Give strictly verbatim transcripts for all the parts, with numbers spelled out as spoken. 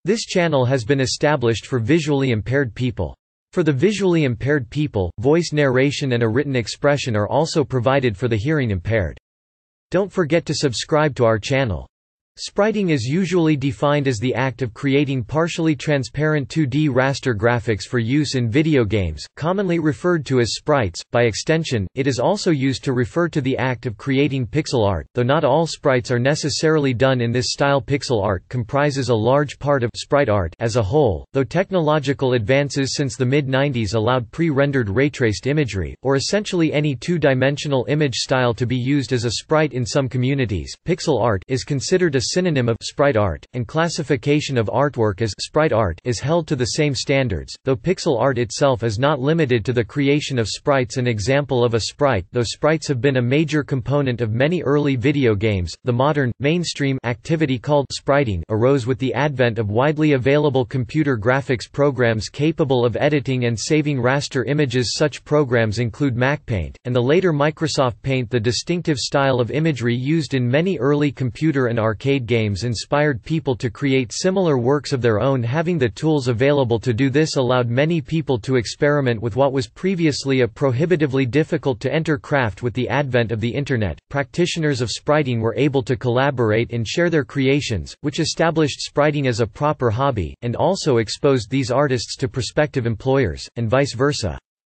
This channel has been established for visually impaired people. For the visually impaired people, voice narration and a written expression are also provided for the hearing impaired. Don't forget to subscribe to our channel. Spriting is usually defined as the act of creating partially transparent two D raster graphics for use in video games, commonly referred to as sprites. By extension, it is also used to refer to the act of creating pixel art, though not all sprites are necessarily done in this style. Pixel art comprises a large part of sprite art as a whole, though technological advances since the mid nineties allowed pre-rendered ray-traced imagery, or essentially any two-dimensional image style to be used as a sprite in some communities. Pixel art is considered a synonym of sprite art, and classification of artwork as sprite art is held to the same standards, though pixel art itself is not limited to the creation of sprites. An example of a sprite, though sprites have been a major component of many early video games, the modern, mainstream activity called spriting arose with the advent of widely available computer graphics programs capable of editing and saving raster images. Such programs include MacPaint, and the later Microsoft Paint. The distinctive style of imagery used in many early computer and arcade games inspired people to create similar works of their own. Having the tools available to do this allowed many people to experiment with what was previously a prohibitively difficult to enter craft. With the advent of the Internet, practitioners of spriting were able to collaborate and share their creations, which established spriting as a proper hobby, and also exposed these artists to prospective employers, and vice versa.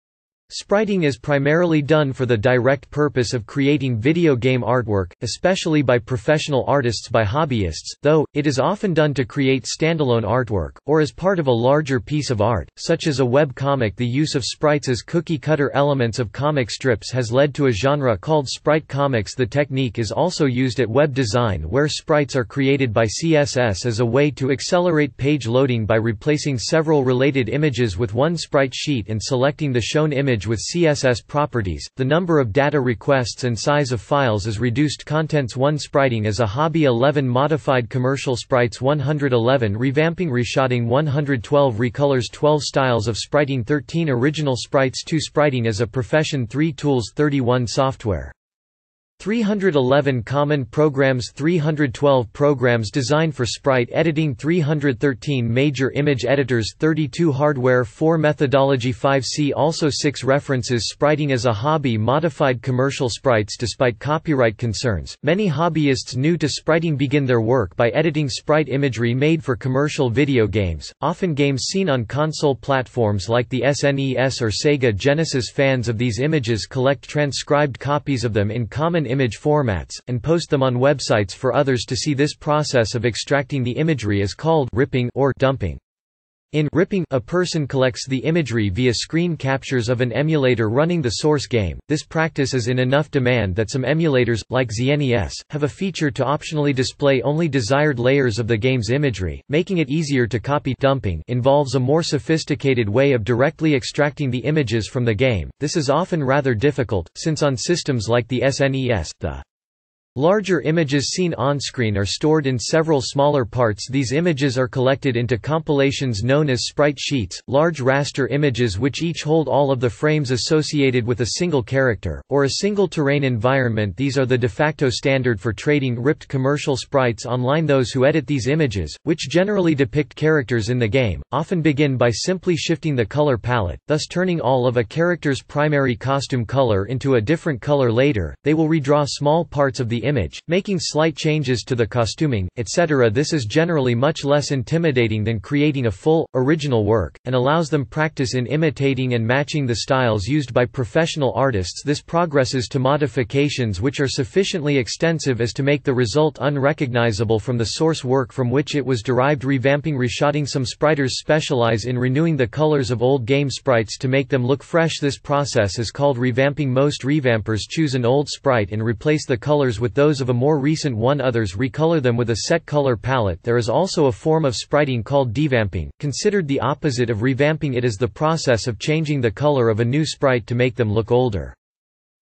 Spriting is primarily done for the direct purpose of creating video game artwork, especially by professional artists. By hobbyists, though, it is often done to create standalone artwork, or as part of a larger piece of art, such as a web comic. The use of sprites as cookie-cutter elements of comic strips has led to a genre called sprite comics. The technique is also used at web design, where sprites are created by C S S as a way to accelerate page loading by replacing several related images with one sprite sheet and selecting the shown image with C S S properties. The number of data requests and size of files is reduced. Contents one Spriting as a hobby eleven Modified commercial sprites one hundred eleven Revamping reshotting one hundred twelve Recolors twelve Styles of spriting thirteen Original sprites two Spriting as a profession three Tools thirty-one Software three hundred eleven Common programs three hundred twelve Programs designed for sprite editing three hundred thirteen Major image editors thirty-two Hardware four Methodology five See also six References Spriting as a hobby Modified commercial sprites. Despite copyright concerns, many hobbyists new to spriting begin their work by editing sprite imagery made for commercial video games, often games seen on console platforms like the S N E S or Sega Genesis. Fans of these images collect transcribed copies of them in common image formats, and post them on websites for others to see. This process of extracting the imagery is called ripping or dumping. In ripping, a person collects the imagery via screen captures of an emulator running the source game. This practice is in enough demand that some emulators, like Z N E S, have a feature to optionally display only desired layers of the game's imagery, making it easier to copy. Dumping involves a more sophisticated way of directly extracting the images from the game. This is often rather difficult, since on systems like the S N E S, the larger images seen on-screen are stored in several smaller parts. These images are collected into compilations known as sprite sheets, large raster images which each hold all of the frames associated with a single character, or a single terrain environment. These are the de facto standard for trading ripped commercial sprites online. Those who edit these images, which generally depict characters in the game, often begin by simply shifting the color palette, thus turning all of a character's primary costume color into a different color. Later, they will redraw small parts of the image, making slight changes to the costuming, et cetera. This is generally much less intimidating than creating a full, original work, and allows them practice in imitating and matching the styles used by professional artists. This progresses to modifications which are sufficiently extensive as to make the result unrecognizable from the source work from which it was derived. Revamping reshotting some spriters specialize in renewing the colors of old game sprites to make them look fresh. This process is called revamping. Most revampers choose an old sprite and replace the colors with those of a more recent one. Others recolor them with a set color palette. There is also a form of spriting called devamping, considered the opposite of revamping. It is the process of changing the color of a new sprite to make them look older.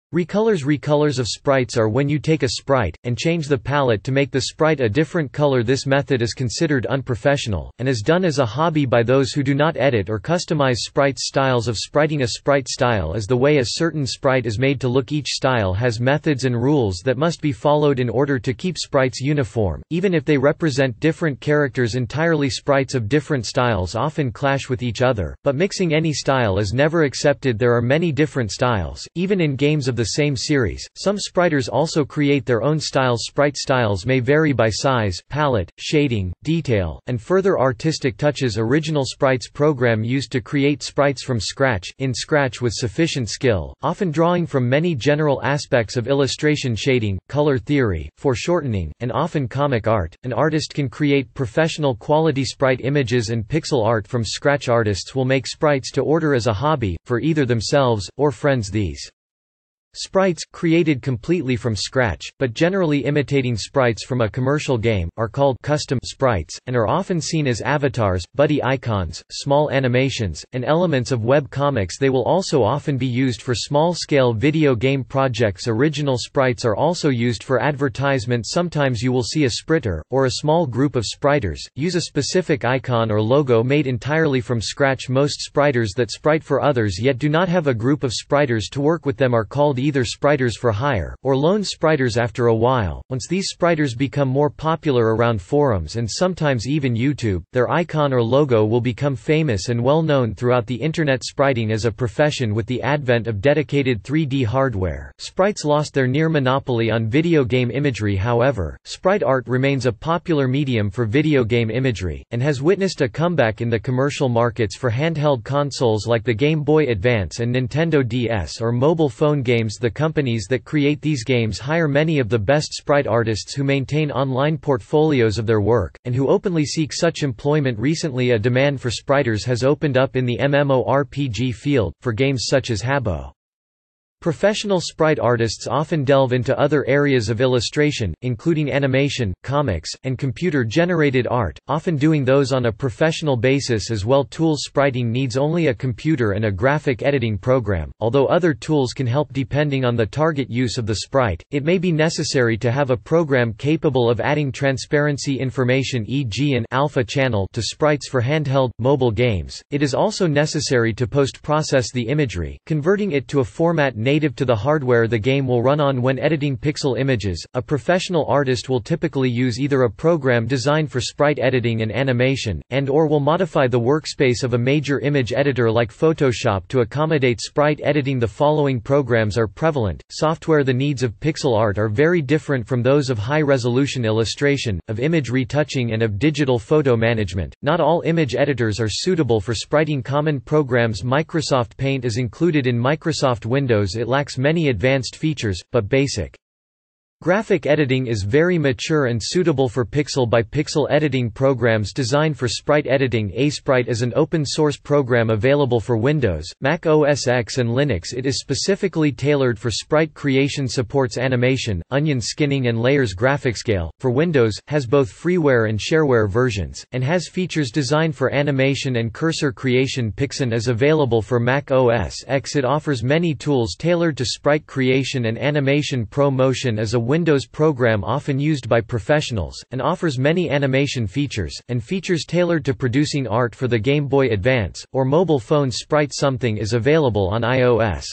Recolors. Recolors of sprites are when you take a sprite, and change the palette to make the sprite a different color. This method is considered unprofessional, and is done as a hobby by those who do not edit or customize sprites. Styles of spriting. A sprite style is the way a certain sprite is made to look. Each style has methods and rules that must be followed in order to keep sprites uniform, even if they represent different characters entirely. Sprites of different styles often clash with each other, but mixing any style is never accepted. There are many different styles, even in games of the same series. Some spriters also create their own styles. Sprite styles may vary by size, palette, shading, detail, and further artistic touches. Original sprites program used to create sprites from scratch, in Scratch with sufficient skill, often drawing from many general aspects of illustration, shading, color theory, foreshortening, and often comic art. An artist can create professional quality sprite images and pixel art from scratch. Artists will make sprites to order as a hobby, for either themselves, or friends. These sprites, created completely from scratch, but generally imitating sprites from a commercial game, are called custom sprites, and are often seen as avatars, buddy icons, small animations, and elements of web comics. They will also often be used for small-scale video game projects. Original sprites are also used for advertisement. Sometimes you will see a spriter, or a small group of spriters, use a specific icon or logo made entirely from scratch. Most spriters that sprite for others yet do not have a group of spriters to work with them are called either spriters for hire, or lone spriters. After a while, once these spriters become more popular around forums and sometimes even YouTube, their icon or logo will become famous and well known throughout the internet. Spriting as a profession. With the advent of dedicated three D hardware, sprites lost their near monopoly on video game imagery. However, sprite art remains a popular medium for video game imagery, and has witnessed a comeback in the commercial markets for handheld consoles like the Game Boy Advance and Nintendo D S, or mobile phone games. The companies that create these games hire many of the best sprite artists who maintain online portfolios of their work, and who openly seek such employment. Recently, a demand for spriters has opened up in the MMORPG field, for games such as Habbo. Professional sprite artists often delve into other areas of illustration, including animation, comics, and computer-generated art, often doing those on a professional basis as well. Tools. Spriting needs only a computer and a graphic editing program, although other tools can help depending on the target use of the sprite. It may be necessary to have a program capable of adding transparency information, for example an alpha channel, to sprites for handheld, mobile games. It is also necessary to post-process the imagery, converting it to a format native to the hardware the game will run on. When editing pixel images, a professional artist will typically use either a program designed for sprite editing and animation, and or will modify the workspace of a major image editor like Photoshop to accommodate sprite editing. The following programs are prevalent. Software. The needs of pixel art are very different from those of high-resolution illustration, of image retouching, and of digital photo management. Not all image editors are suitable for spriting. Common programs. Microsoft Paint is included in Microsoft Windows. It lacks many advanced features, but basic graphic editing is very mature and suitable for pixel-by-pixel editing programs designed for sprite editing. Asprite is an open-source program available for Windows, Mac O S X and Linux. It is specifically tailored for sprite creation, supports animation, onion skinning and layers. Graphicscale, for Windows, has both freeware and shareware versions, and has features designed for animation and cursor creation. Pixin is available for Mac O S X. It offers many tools tailored to sprite creation and animation. ProMotion is a Windows program often used by professionals, and offers many animation features, and features tailored to producing art for the Game Boy Advance, or mobile phone. Sprite Something is available on iOS.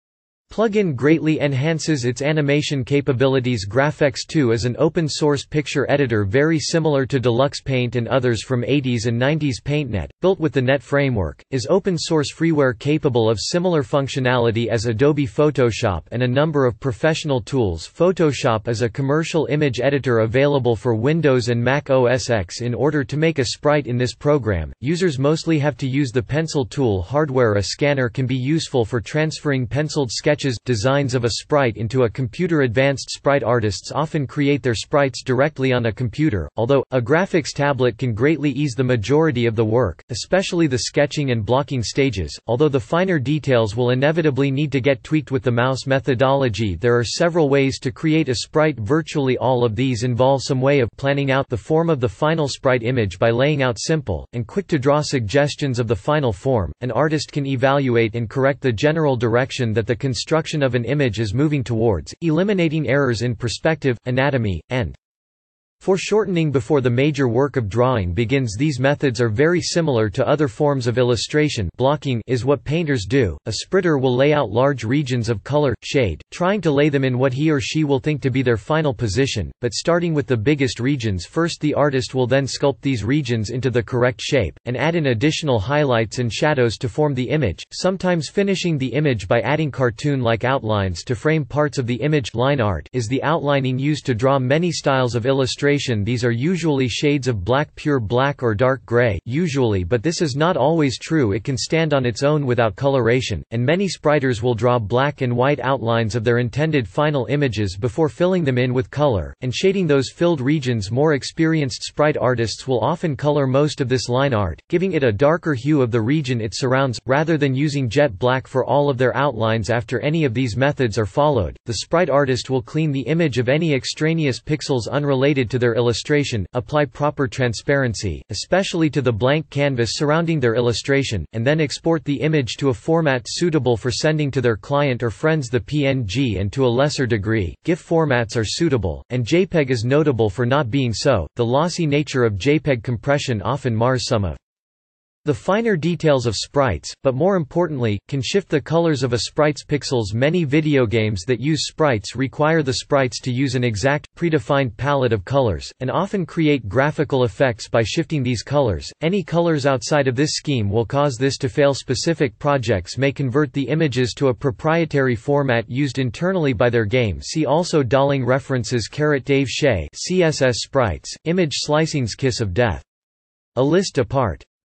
Plugin greatly enhances its animation capabilities. Graphics two is an open-source picture editor very similar to Deluxe Paint and others from eighties and nineties. PaintNet, built with the Net framework, is open-source freeware capable of similar functionality as Adobe Photoshop and a number of professional tools. Photoshop is a commercial image editor available for Windows and Mac O S X. In order to make a sprite in this program, users mostly have to use the pencil tool. Hardware. A scanner can be useful for transferring penciled sketches designs of a sprite into a computer. Advanced sprite artists often create their sprites directly on a computer, although, a graphics tablet can greatly ease the majority of the work, especially the sketching and blocking stages, although the finer details will inevitably need to get tweaked with the mouse methodology. There are several ways to create a sprite. Virtually all of these involve some way of planning out the form of the final sprite image by laying out simple, and quick-to-draw suggestions of the final form. An artist can evaluate and correct the general direction that the construction construction of an image is moving towards, eliminating errors in perspective, anatomy, and foreshortening before the major work of drawing begins. These methods are very similar to other forms of illustration. Blocking is what painters do. A spritter will lay out large regions of color, shade, trying to lay them in what he or she will think to be their final position, but starting with the biggest regions first. The artist will then sculpt these regions into the correct shape, and add in additional highlights and shadows to form the image, sometimes finishing the image by adding cartoon-like outlines to frame parts of the image. Line art is the outlining used to draw many styles of illustration. These are usually shades of black, pure black or dark gray, usually, but this is not always true. It can stand on its own without coloration, and many spriters will draw black and white outlines of their intended final images before filling them in with color, and shading those filled regions. More experienced sprite artists will often color most of this line art, giving it a darker hue of the region it surrounds, rather than using jet black for all of their outlines. After any of these methods are followed, the sprite artist will clean the image of any extraneous pixels unrelated to their illustration, apply proper transparency, especially to the blank canvas surrounding their illustration, and then export the image to a format suitable for sending to their client or friends. The P N G and to a lesser degree, GIF formats are suitable, and JPEG is notable for not being so. The lossy nature of JPEG compression often mars some of the finer details of sprites, but more importantly, can shift the colors of a sprite's pixels. Many video games that use sprites require the sprites to use an exact, predefined palette of colors, and often create graphical effects by shifting these colors. Any colors outside of this scheme will cause this to fail. Specific projects may convert the images to a proprietary format used internally by their game. See also Dolling references. Dave Shea, C S S Sprites, Image Slicing's Kiss of Death. A list apart.